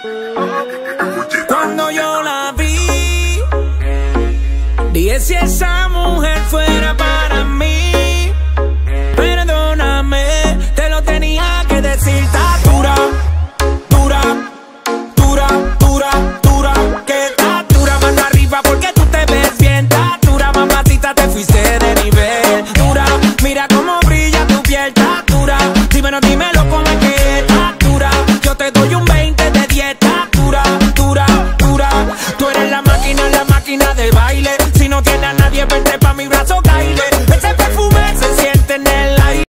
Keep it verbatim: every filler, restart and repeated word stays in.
Cuando yo la vi, dije si esa mujer fuera para mí.